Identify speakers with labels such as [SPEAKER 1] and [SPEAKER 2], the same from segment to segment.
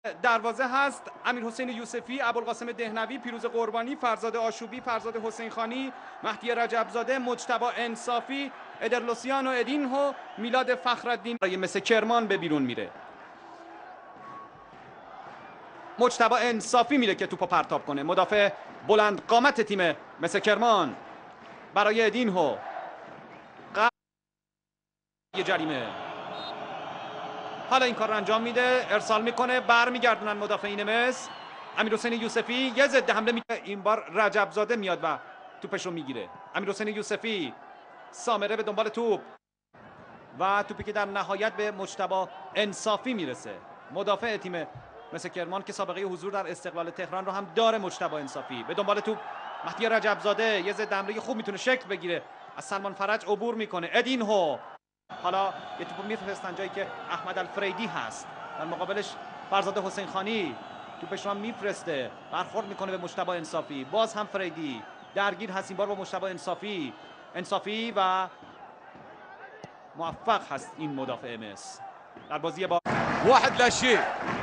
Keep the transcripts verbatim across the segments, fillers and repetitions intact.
[SPEAKER 1] دروازه هست امیرحسین یوسفی، ابوالقاسم دهنوی، پیروز قربانی، فرزاد آشوبی، فرزاد حسین خانی، مهدی رجبزاده، مجتبی انصافی، ادرلوسیان و ادینهو، میلاد فخرالدین. برای مثل کرمان به بیرون میره. مجتبی انصافی میره که توپو پرتاب کنه. مدافع بلند قامت تیم مثل کرمان برای ادینهو. یه جریمه. حالا این کار رو انجام میده، ارسال میکنه، برمیگردونن مدافعین مس. امیرحسین یوسفی یه ضد حمله میکنه، این بار رجبزاده میاد و توپش رو میگیره. امیرحسین یوسفی، سامره به دنبال توپ و توپی که در نهایت به مجتبی انصافی میرسه. مدافع تیم مثل کرمان که سابقه حضور در استقلال تهران رو هم داره. مجتبی انصافی به دنبال توپ، مهدی رجبزاده یه ضد حمله خوب میتونه شکل بگیره، از سلمان فرج عبور میکنه. ادینهو حالا یه توپ میفرستن جایی که احمد الفریدی هست، در مقابلش فرزاد حسین خانی توپش رو هم میفرسته، برخورد میکنه به مجتبی انصافی. باز هم فریدی درگیر هست این بار با مجتبی انصافی. انصافی و موفق هست این مدافع مس در بازی با
[SPEAKER 2] واحد لا شيء.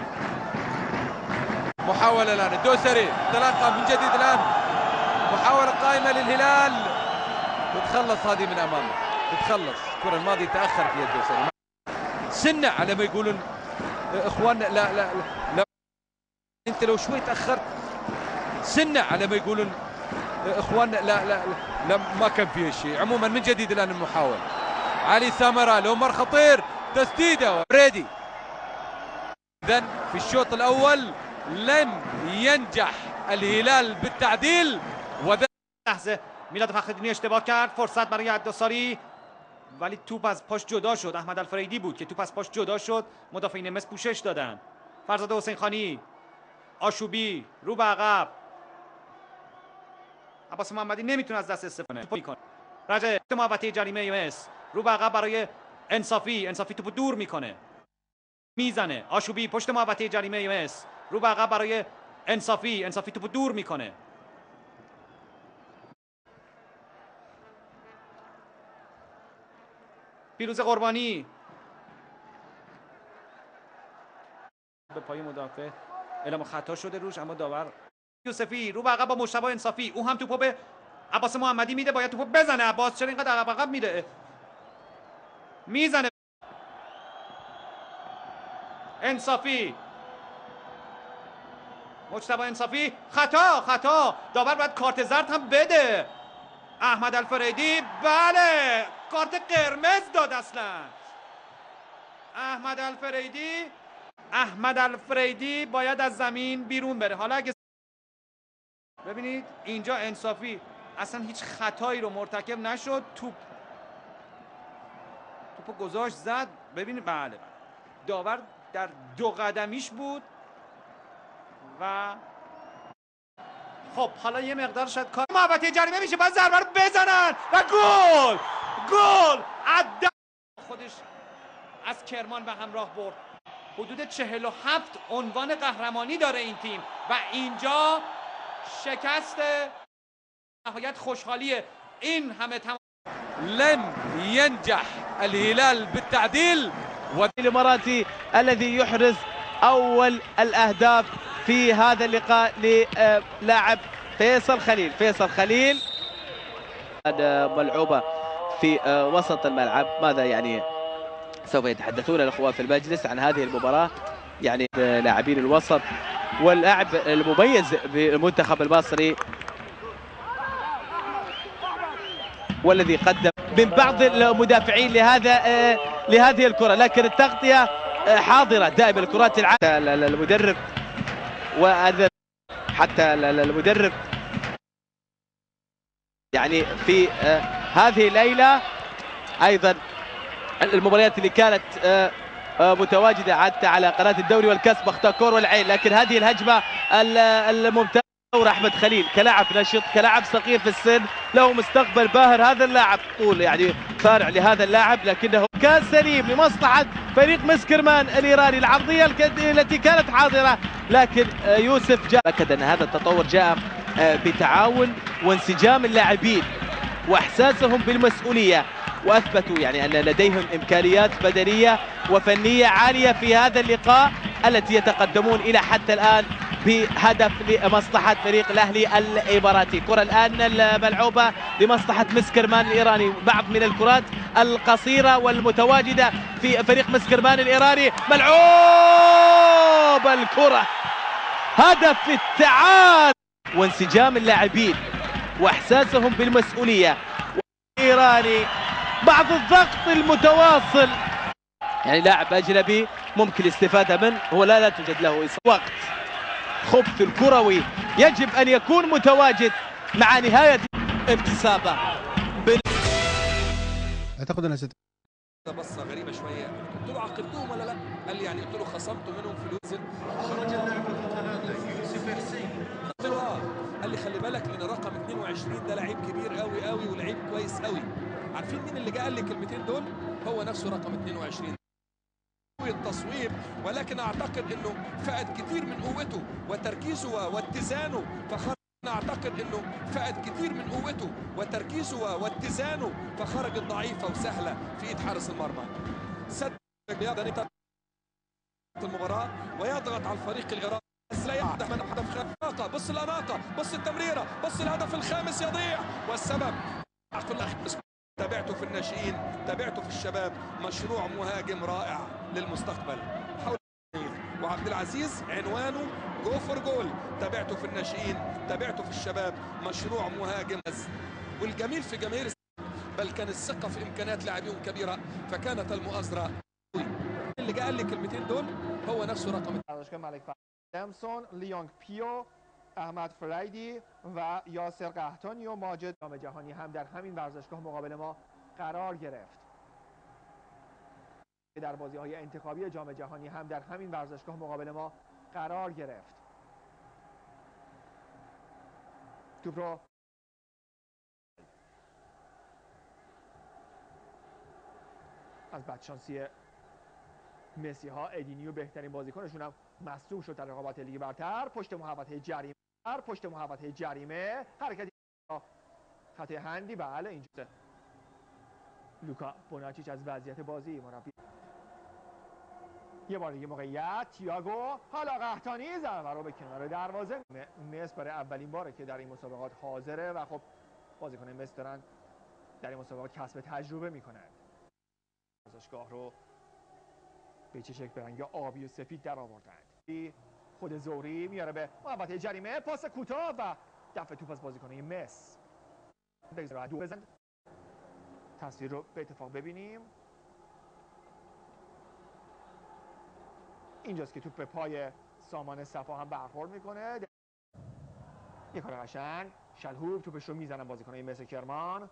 [SPEAKER 2] محاولة الآن الدوسري تلقى من جديد الآن، محاولة قائمة للهلال وتخلص هذه من أمامه، تتخلص. الكرة الماضية تأخر فيها الدوسري سنة على ما يقولون إخواننا. لا لا لا أنت لو شوي تأخرت سنة على ما يقولون إخواننا. لا لا لا ما كان فيها شيء. عموما من جديد الآن المحاولة. علي ثامرة لومر خطير، تسديدة بريدي. إذن في الشوط الأول لم ينجح الهلال بالتعديل. وذ
[SPEAKER 1] لحظه میلاد فخرالدینی اشتباه کرد، فرصت برای عداساری، ولی توپ از پاش جدا شد. احمد الفریدی بود که توپ از پاش جدا شد، مدافعین مس پوشش دادن. فرزاد حسین خانی، آشوبی رو به عقب، عباس محمدی نمیتونه از دست استفاده کنه. رجع محوطه جریمه مس رو به عقب برای انصافی. انصافی توپو دور میکنه، میزنه. آشوبی پشت محوطه جریمه مس رو به عقب برای انصافی. انصافی توپو دور میکنه. پیروز قربانی به پای مدافع اعلام خطا شده روش، اما داور. یوسفی رو به عقب با مجتبی انصافی، او هم توپو به عباس محمدی میده، باید توپو بزنه. عباس چرا اینقدر عقب عقب میره؟ میزنه. انصافی، مجتبی انصافی، خطا خطا. داور باید کارت زرد هم بده. احمد الفریدی، بله کارت قرمز داد. اصلا احمد الفریدی احمد الفریدی باید از زمین بیرون بره. حالا اگه ببینید اینجا انصافی اصلا هیچ خطایی رو مرتکب نشد، توپ توپو گذاشت زد. ببینید بله بله داور در دو قدمیش بود و خب حالا یه مقدار شاید کار محوطه جریمه میشه، باید ضربه رو بزنن و گل گل عدد خودش از کرمان به همراه برد. حدود چهل و هفت عنوان قهرمانی داره این تیم و اینجا شکست نهایت خوشحالیه. این همه تمام
[SPEAKER 2] لن ينجح الهلال بالتعديل.
[SPEAKER 3] والإماراتي الذي يحرز أول الأهداف في هذا اللقاء للاعب فيصل خليل. فيصل خليل ملعوبة في وسط الملعب. ماذا يعني سوف يتحدثون الأخوة في المجلس عن هذه المباراة؟ يعني لاعبين الوسط واللاعب المميز بالمنتخب المصري والذي قدم من بعض المدافعين لهذا لهذه الكرة، لكن التغطية حاضرة دائما. الكرات العالية المدرب وهذا حتى المدرب يعني في هذه الليلة أيضا المباريات اللي كانت متواجدة حتى على قناة الدوري والكاس بختاكور والعين، لكن هذه الهجمة الممتازة. أحمد خليل كلاعب نشط، كلاعب صغير في السن، له مستقبل باهر. هذا اللاعب طول يعني فارع لهذا اللاعب، لكنه كان سليم لمصلحة فريق مس كرمان الإيراني. العرضية التي كانت حاضرة، لكن يوسف جاء أكد أن هذا التطور جاء بتعاون وانسجام اللاعبين وإحساسهم بالمسؤولية، وأثبتوا يعني أن لديهم إمكانيات بدنية وفنية عالية في هذا اللقاء. التي يتقدمون إلى حتى الآن بهدف لمصلحة فريق الأهلي الإماراتي. كرة الآن الملعوبة لمصلحة مسكرمان الإيراني، بعض من الكرات القصيرة والمتواجدة في فريق مسكرمان الإيراني، ملعوب الكرة، هدف التعادل وانسجام اللاعبين واحساسهم بالمسؤولية. والإيراني بعض الضغط المتواصل، يعني لاعب أجنبي ممكن الاستفادة منه، هو لا لا توجد له وقت. خبث الكروي يجب أن يكون متواجد مع نهاية ابتسامة.
[SPEAKER 4] اعتقد انها ست
[SPEAKER 2] بصه غريبه شويه، قلت له عاقبتهم ولا لا؟ قال لي يعني قلت له خصمت منهم فلوس.
[SPEAKER 4] خرج اللاعب المتنازل يوسف إرسي.
[SPEAKER 2] قلت له اه، قال لي خلي بالك لان رقم اثنين وعشرين ده لعيب كبير قوي قوي ولعيب كويس قوي. عارفين مين اللي جه قال لي الكلمتين دول؟ هو نفسه رقم اثنين وعشرين. التصويب، ولكن اعتقد انه فقد كثير من قوته وتركيزه واتزانه، فخرج. اعتقد انه فقد كثير من قوته وتركيزه واتزانه، فخرجت ضعيفه وسهله في ايد حارس المرمى. سد المباراه ويضغط على الفريق الايراني. لا يهدف من هدف خارقه، بص الاناقه، بص التمريره، بص الهدف الخامس يضيع، والسبب في الاخير تابعته في الناشئين، تابعته في الشباب، مشروع مهاجم رائع للمستقبل. حول وعبد العزيز عنوانه جو فور جول، تابعته في الناشئين، تابعته في الشباب، مشروع مهاجم. والجميل في جماهير بل كان الثقه في امكانيات لاعبين كبيره، فكانت المؤازره. اللي جه قال لي الكلمتين دول هو نفسه رقم
[SPEAKER 5] سامسون، لیانگ پیو، احمد فرایدی و یاسر قحطانی و ماجد. جام جهانی هم در همین ورزشگاه مقابل ما قرار گرفت. در بازی‌های انتخابی جام جهانی هم در همین ورزشگاه مقابل ما قرار گرفت. توپ رو از بدشانسی مسی ها، ادینیو بهترین بازیکنشون هم مصدوم شد در رقابت لیگ برتر. پشت محوطه جریمه، پشت محوطه جریمه حرکتی خط هندی. بله اینجا لوکا بوناچیچ از وضعیت بازی مربی. یه بار دیگه موقعیت تییاگو، حالا قحطانی ضربه رو به کنار دروازه. مصر برای اولین باره که در این مسابقات حاضره و خب بازیکن مصر دارن در این مسابقات کسب تجربه میکنن. ورزشگاه رو به چه شکل به رنگ آبی و سفید در آوردند. خود زوری میاره به محوطه جریمه، پاس کوتاه و دفع توپ از بازیکن مصر. بگذار دو بزن. تصویر رو به اتفاق ببینیم. اینجاست که توپ به پای سامان صفا هم برخورد میکنه. یه کار قشنگ، شلهوب توپش رو میزنن بازیکن مصر کرمان.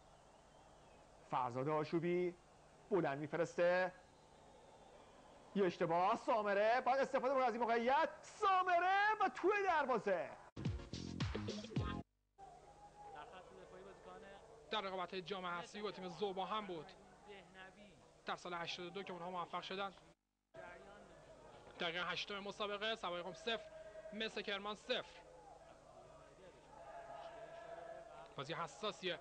[SPEAKER 5] فرزاد آشوبی بلند میفرسته، یه اشتباه، سامره باید استفاده کنه از این موقعیت، سامره و توی دروازه.
[SPEAKER 6] در رقابت جام حذفی با تیم زوبا هم بود در سال هشتاد و دو که اونها موفق شدن. دقیقه هشتم مسابقه سوای صفر مصر کرمان صفر. بازی حساسیه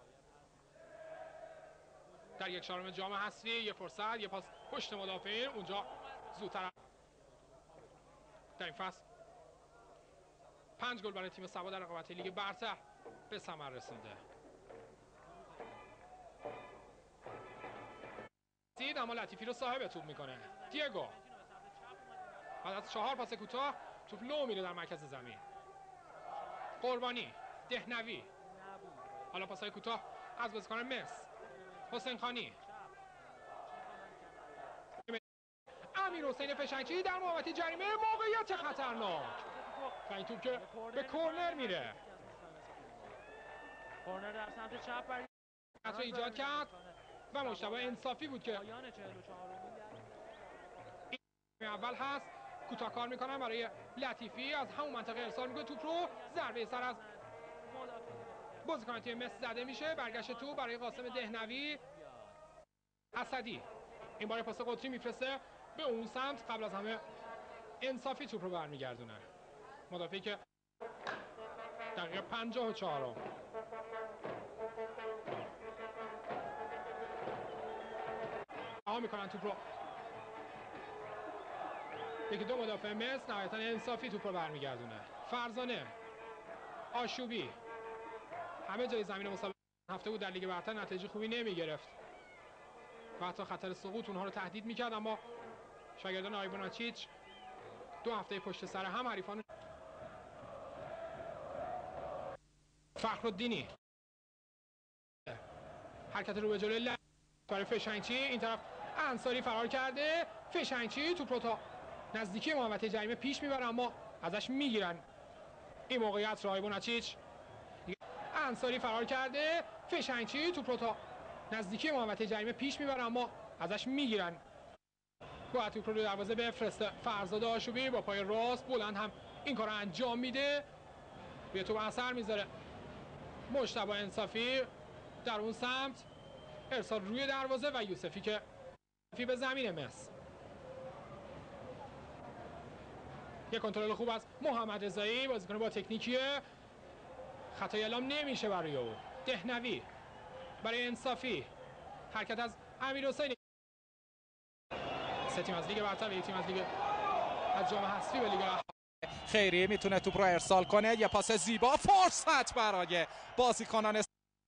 [SPEAKER 6] در یک چهارم جام حذفی. یه فرصت، یه پاس پشت مدافعین، اونجا زودتر در این فصل پنج گل برای تیم سبا در رقابت لیگ برتر به ثمر رسونده. دید اما لطیفی رو صاحب توپ میکنه دیگو. بعد از چهار پاس کوتاه توپ لو میره در مرکز زمین. قربانی، دهنوی، حالا پاسای کوتاه از بازیکن مصر، حسین خانی، امیر حسین فشنگی در محوطه جریمه، موقعیت خطرناک و این توپ که به کورنر میره.
[SPEAKER 7] کورنر در سمت چپ برای
[SPEAKER 6] خطر ایجاد کرد و مجتبی انصافی بود که این اول هست. کوتاه کار میکنن برای لطیفی، از همون منطقه ارسال میکنه توپ رو، ضربه سر از بازیکن تیم مصر زده میشه. برگشت توپ برای قاسم دهنوی. اسدی این بار پاس قطری میفرسته به اون سمت، قبل از همه انصافی توپ رو برمیگردونه. مدافعی که دقیقه پنجاه و چهار ها میکنن توپ رو. یکی دو مدافع مصر نهایتا انصافی توپ رو برمیگردونه. فرزانه، آشوبی، همه جای زمین مسابقه هفته بود در لیگ برتر نتیجه خوبی نمی گرفت و حتی خطر سقوط اونها رو تهدید میکرد، اما شاگردان آیبوناچیچ دو هفته پشت سر هم حریفان. فخرالدینی، حرکت رو به جلوی برای فشنچی، این طرف انصاری فرار کرده، فشنچی توپ رو تا نزدیکی محوطه جریمه پیش میبره اما ازش میگیرن این موقعیت رو آیبوناچیچ. انصاری فرار کرده، فشنچی توپ رو تا نزدیکی محوطه جریمه پیش میبره اما ازش میگیرن. باید توپ رو روی دروازه بفرسته. فرزاد آشوبی با پای راست بلند هم این کار رو انجام میده، روی توپ اثر میذاره. مجتبی انصافی در اون سمت، ارسال روی دروازه و یوسفی که فی به زمین مصر. یک کنترل خوب از محمد رضایی، بازیکن با تکنیکیه، خطای اعلام نمیشه برای او. دهنوی برای انصافی، حرکت از امیرحسین. سه تیم از لیگ برتر و یک تیم از لیگ از جام حذفی به لیگ
[SPEAKER 7] خیری میتونه توپ رو ارسال کنه، یه پاس زیبا، فرصت برای بازیکنان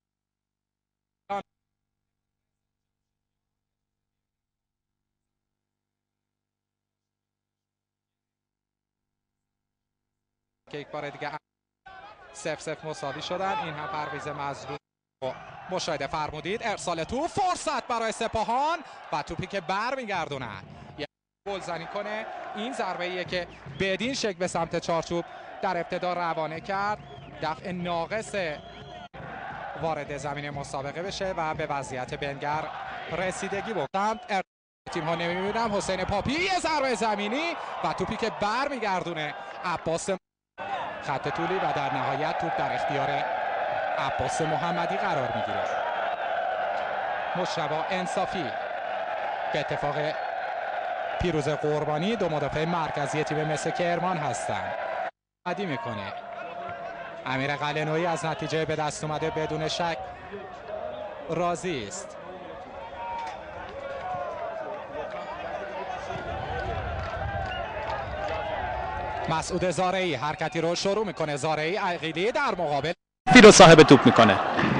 [SPEAKER 7] که یک بار دیگه سف سف مساوی شدن. این هم پرویز مظلوم مشاهده فرمودید، ارسال توپ، فرصت برای سپاهان و توپی که برمیگردونن یه گل زنی کنه. این ضربه ایه که بدین شکل به سمت چارچوب در ابتدا روانه کرد، دفع ناقص وارد زمین مسابقه بشه و به وضعیت بنگر رسیدگی بکنند. تیم ها نمیبینم. حسین پاپی، یه ضربه زمینی و توپی که برمیگردونه عباس، خط طولی و در نهایت توپ در اختیار عباس محمدی قرار میگیره. مجتبی انصافی به اتفاق پیروز قربانی دو مدافع مرکزی تیم مس کرمان هستند. عادی میکنه امیر قلنویی از نتیجه به دست اومده بدون شک راضی است. مسعود زارعی حرکتی رو شروع میکنه. زارعی عقیلی در مقابل
[SPEAKER 8] رو صاحب توپ میکنه.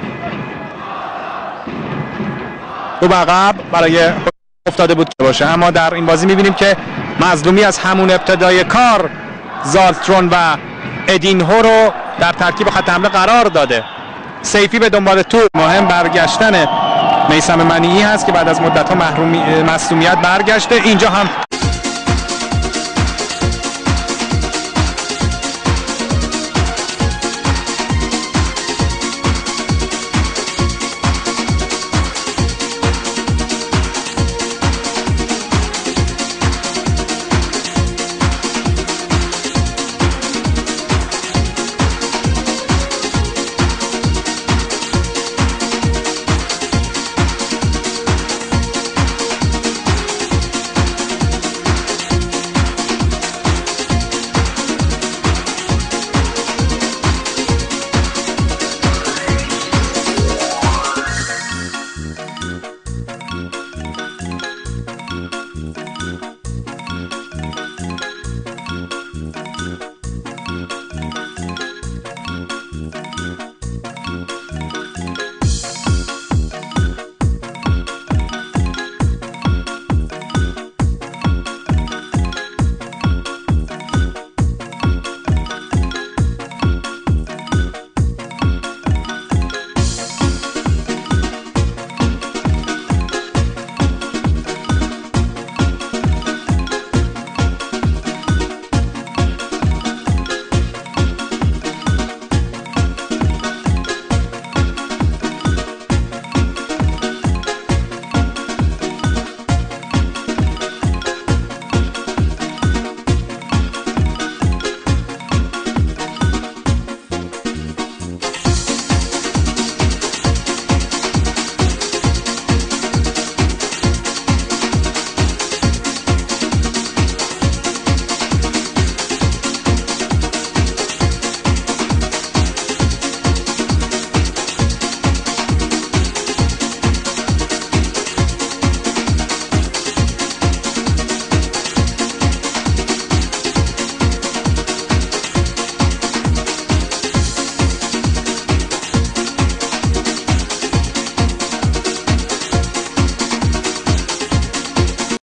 [SPEAKER 8] تو عقب برای افتاده بود که باشه، اما در این بازی میبینیم که مظلومی از همون ابتدای کار زالترون و ادینهو رو در ترکیب خط حمله قرار داده. سیفی به دنبال توپ، مهم برگشتن میثم منیعی هست که بعد از مدت‌ها محرومی مصدومیت برگشته. اینجا هم